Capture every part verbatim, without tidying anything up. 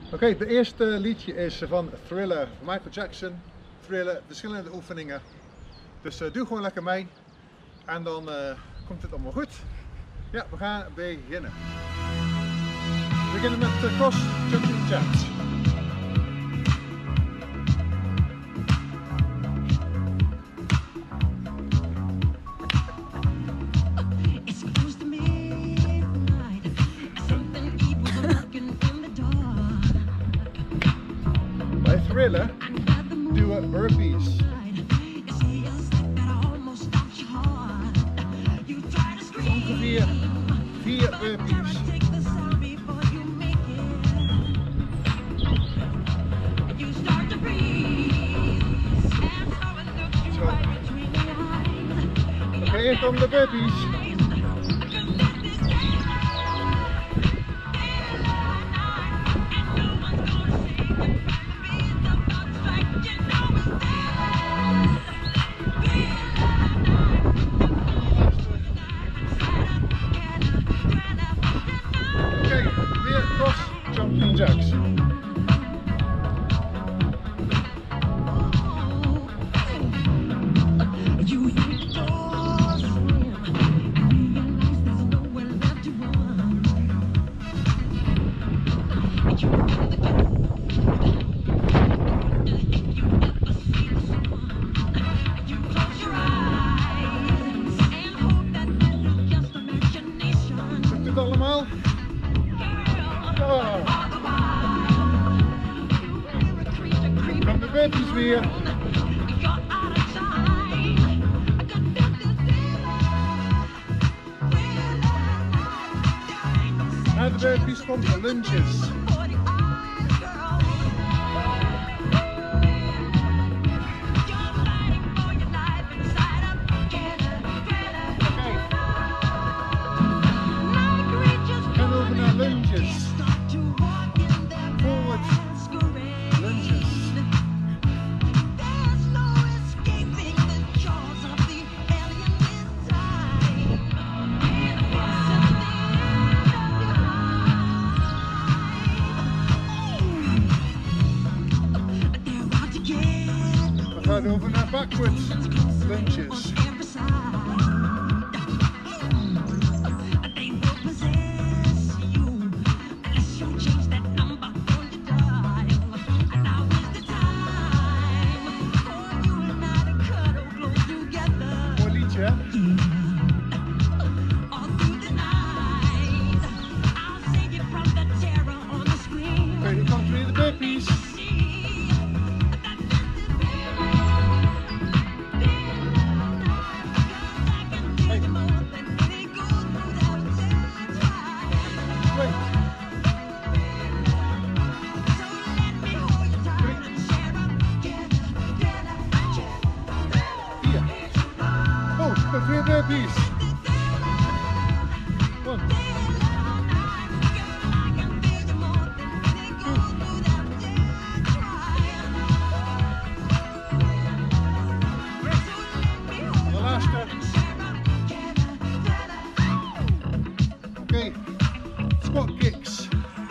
Oké, okay, het eerste liedje is van Thriller, Michael Jackson. Thriller, verschillende oefeningen. Dus uh, doe gewoon lekker mee en dan uh, komt het allemaal goed. Ja, we gaan beginnen. We beginnen met uh, cross jumping jacks. Bij Thriller doen we burpees. Ongeveer vier burpees. Zo. Oké, okay, hier komen de burpees. Jumping jacks. Lukt het allemaal? Oh. Dan de burpees weer. Na de burpees komt de lunges. En over naar lunges. Forward lunges. We gaan over naar backward lunges. Ja. Oké, die komt weer de burpees. Hey. Twee. Vier. Oh, met weer burpees. One. De laatste. Oké, okay. Squat kicks.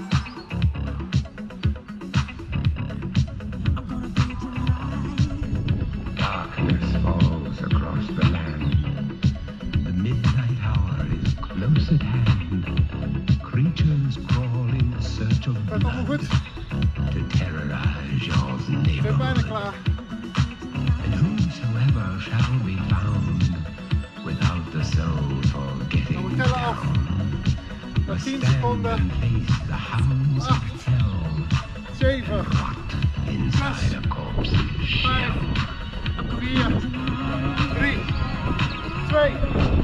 Darkness falls across the land. The midnight hour is close at hand. Creatures crawl in search of blood to terrorize your Ik ben bijna neighborhood. klaar. And whosoever shall be found without the soul for getting Nou, we tellen af. down Na tien stand seconden. and face the hounds of Acht. hell. Zeven. Rot inside a corpse's shell. Vijf. Vier. Drie. Twee.